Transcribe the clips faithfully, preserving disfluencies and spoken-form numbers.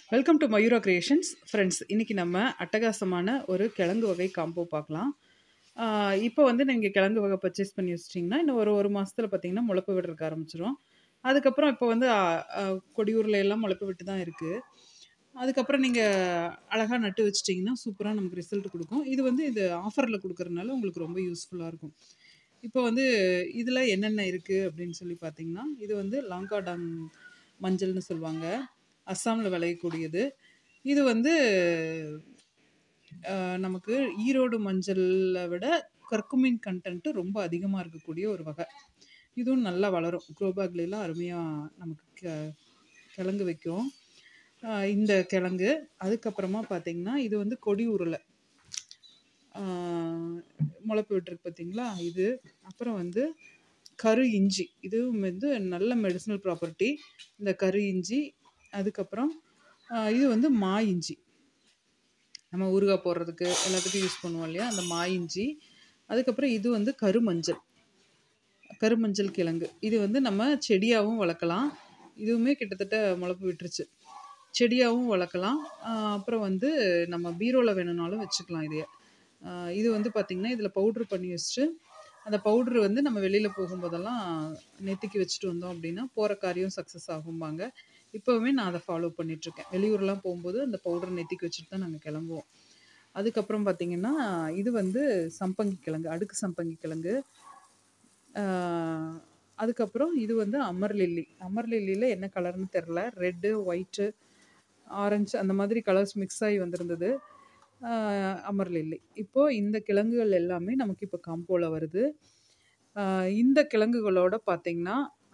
Welcome to Mayura creations friends. இன்றைக்கி நம்ம அட்டகாசமான ஒரு கிழங்கு வகை காம்போ பார்க்கலாம். இப்போ வந்து நீங்கள் கிழங்கு வகை பர்ச்சேஸ் பண்ணி வச்சிட்டிங்கன்னா இன்னும் ஒரு ஒரு மாதத்தில் பார்த்தீங்கன்னா முளைப்பு விடுறதுக்கு ஆரம்பிச்சிடும். அதுக்கப்புறம் இப்போ வந்து கொடியூரில் எல்லாம் முளைப்பு விட்டு தான் இருக்குது. அதுக்கப்புறம் நீங்கள் அழகாக நட்டு வச்சிட்டிங்கன்னா சூப்பராக நமக்கு ரிசல்ட் கொடுக்கும். இது வந்து இது ஆஃபரில் கொடுக்குறதுனால உங்களுக்கு ரொம்ப யூஸ்ஃபுல்லாக இருக்கும். இப்போ வந்து இதில் என்னென்ன இருக்குது அப்படின்னு சொல்லி பார்த்தீங்கன்னா, இது வந்து லாங்காடாங் மஞ்சள்னு சொல்லுவாங்க, அஸ்ஸாமில் விளையக்கூடியது. இது வந்து நமக்கு ஈரோடு மஞ்சளை விட கர்குமின் கண்டென்ட்டு ரொம்ப அதிகமாக இருக்கக்கூடிய ஒரு வகை. இதுவும் நல்லா வளரும். க்ரோ பேக்லாம் அருமையாக நமக்கு க கிழங்கு வைக்கும் இந்த கிழங்கு. அதுக்கப்புறமா பார்த்திங்கன்னா இது வந்து கொடி உருளை முளைப்பு விட்டுருக்கு பார்த்தீங்களா இது. அப்புறம் வந்து கரு இஞ்சி, இதுவும் வந்து நல்ல மெடிசினல் ப்ராப்பர்ட்டி இந்த கரு இஞ்சி. அதுக்கப்புறம் இது வந்து மா இஞ்சி, நம்ம ஊறுகாய் போடுறதுக்கு எல்லாத்துக்கும் யூஸ் பண்ணுவோம் இல்லையா, அந்த மா இஞ்சி. அதுக்கப்புறம் இது வந்து கருமஞ்சள், கருமஞ்சள் கிழங்கு. இது வந்து நம்ம செடியாகவும் வளர்க்கலாம். இதுவுமே கிட்டத்தட்ட முளைப்பு விட்டுருச்சு. செடியாகவும் வளர்க்கலாம். அப்புறம் வந்து நம்ம பீரோவில் வேணும்னாலும் வச்சுக்கலாம் இதையே. இது வந்து பார்த்திங்கன்னா இதில் பவுட்ரு பண்ணி வச்சுட்டு அந்த பவுட்ரு வந்து நம்ம வெளியில் போகும்போதெல்லாம் நெத்திக்கு வச்சுட்டு வந்தோம் அப்படின்னா போகிற காரியம் சக்ஸஸ் ஆகும்பாங்க. இப்போவுமே நான் அதை ஃபாலோ பண்ணிகிட்ருக்கேன். வெளியூர்லாம் போகும்போது அந்த பவுடர் நெத்திக்கு வச்சுட்டு தான் நாங்கள் கிளம்புவோம். அதுக்கப்புறம் பார்த்திங்கன்னா இது வந்து சம்பங்கி கிழங்கு, அடுக்கு சம்பங்கி கிழங்கு. அதுக்கப்புறம் இது வந்து அமர் லில்லி. அமர் லில்லியில் என்ன கலர்னு தெரில, ரெட்டு ஒயிட்டு ஆரஞ்சு அந்த மாதிரி கலர்ஸ் மிக்ஸ் ஆகி வந்திருந்தது அமர் லில்லி. இப்போது இந்த கிழங்குகள் எல்லாமே நமக்கு இப்போ காம்போவில் வருது. இந்த கிழங்குகளோட பார்த்திங்கன்னா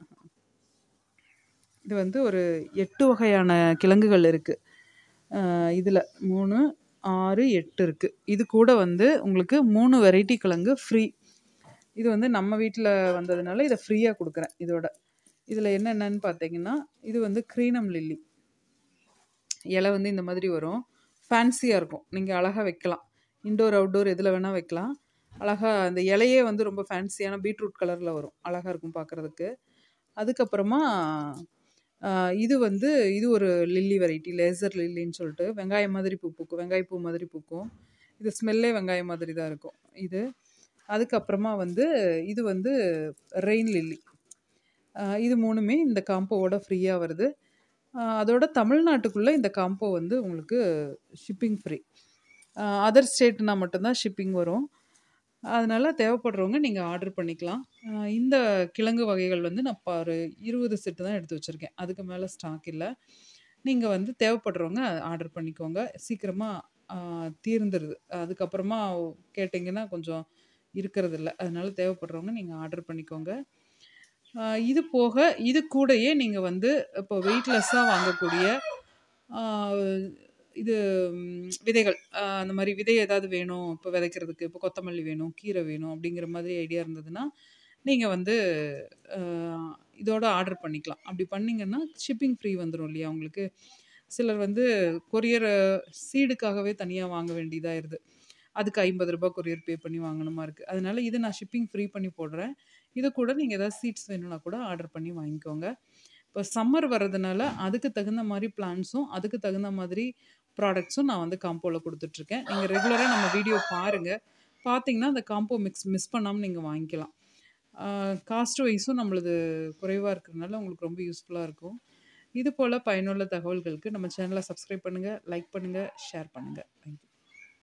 இது வந்து ஒரு எட்டு வகையான கிழங்குகள் இருக்குது. இதில் மூணு ஆறு எட்டு இருக்குது. இது கூட வந்து உங்களுக்கு மூணு வெரைட்டி கிழங்கு ஃப்ரீ. இது வந்து நம்ம வீட்டில் வந்ததுனால இதை ஃப்ரீயாக கொடுக்குறேன். இதோட இதில் என்னென்னு பார்த்தீங்கன்னா இது வந்து க்ரீனம் லில்லி. இலை வந்து இந்த மாதிரி வரும், ஃபேன்சியாக இருக்கும். நீங்கள் அழகாக வைக்கலாம், இன்டோர் அவுட்டோர் எதில் வேணால் வைக்கலாம். அழகாக அந்த இலையே வந்து ரொம்ப ஃபேன்சியான பீட்ரூட் கலரில் வரும், அழகாக இருக்கும் பார்க்குறதுக்கு. அதுக்கப்புறமா இது வந்து இது ஒரு லில்லி வெரைட்டி, லேசர் லில்லின்னு சொல்லிட்டு வெங்காயம் மாதிரி பூ பூக்கும், வெங்காயப்பூ மாதிரி பூக்கும். இது ஸ்மெல்லே வெங்காயம் மாதிரி தான் இருக்கும் இது. அதுக்கப்புறமா வந்து இது வந்து ரெயின் லில்லி. இது மூணுமே இந்த காம்போவோட ஃப்ரீயாக வருது. அதோட தமிழ்நாட்டுக்குள்ளே இந்த காம்போ வந்து உங்களுக்கு ஷிப்பிங் ஃப்ரீ. அதர் ஸ்டேட்னா மட்டும்தான் ஷிப்பிங் வரும். அதனால் தேவைப்படுறவங்க நீங்கள் ஆர்டர் பண்ணிக்கலாம். இந்த கிழங்கு வகைகள் வந்து நான் ஒரு இருபது செட்டு தான் எடுத்து வச்சுருக்கேன், அதுக்கு மேலே ஸ்டாக் இல்லை. நீங்கள் வந்து தேவைப்படுறவங்க ஆர்டர் பண்ணிக்கோங்க, சீக்கிரமாக தீர்ந்துடுது. அதுக்கப்புறமா கேட்டிங்கன்னா கொஞ்சம் இருக்கிறது இல்லை. அதனால் தேவைப்படுறவங்க நீங்கள் ஆர்டர் பண்ணிக்கோங்க. இது போக இது கூடயே நீங்கள் வந்து இப்போ வெயிட்லெஸ்ஸாக வாங்கக்கூடிய இது விதைகள், அந்த மாதிரி விதை ஏதாவது வேணும் இப்போ விதைக்கிறதுக்கு, இப்போ கொத்தமல்லி வேணும், கீரை வேணும் அப்படிங்கிற மாதிரி ஐடியா இருந்ததுன்னா நீங்கள் வந்து இதோட ஆர்டர் பண்ணிக்கலாம். அப்படி பண்ணிங்கன்னா ஷிப்பிங் ஃப்ரீ வந்துடும் இல்லையா உங்களுக்கு. சிலர் வந்து கொரியர் சீடுக்காகவே தனியாக வாங்க வேண்டியதாகிடுது, அதுக்கு ஐம்பது ரூபா கொரியர் பே பண்ணி வாங்கணுமா இருக்குது. அதனால் இது நான் ஷிப்பிங் ஃப்ரீ பண்ணி போடுறேன். இது கூட நீங்கள் ஏதாவது சீட்ஸ் வேணும்னா கூட ஆர்டர் பண்ணி வாங்கிக்கோங்க. இப்போ சம்மர் வர்றதுனால அதுக்கு தகுந்த மாதிரி பிளான்ஸும் அதுக்கு தகுந்த மாதிரி ப்ராடக்ட்ஸும் நான் வந்து காம்போவில் கொடுத்துட்ருக்கேன். நீங்கள் ரெகுலராக நம்ம வீடியோ பாருங்கள், பார்த்தீங்கன்னா அந்த காம்போ மிக்ஸ் மிஸ் பண்ணாமல் நீங்கள் வாங்கிக்கலாம். காஸ்ட் வைஸும் நம்மளது குறைவாக இருக்கிறதுனால உங்களுக்கு ரொம்ப யூஸ்ஃபுல்லாக இருக்கும். இது போல் பயனுள்ள தகவல்களுக்கு நம்ம சேனலை சப்ஸ்கிரைப் பண்ணுங்கள், லைக் பண்ணுங்கள், ஷேர் பண்ணுங்கள். தேங்க்யூ.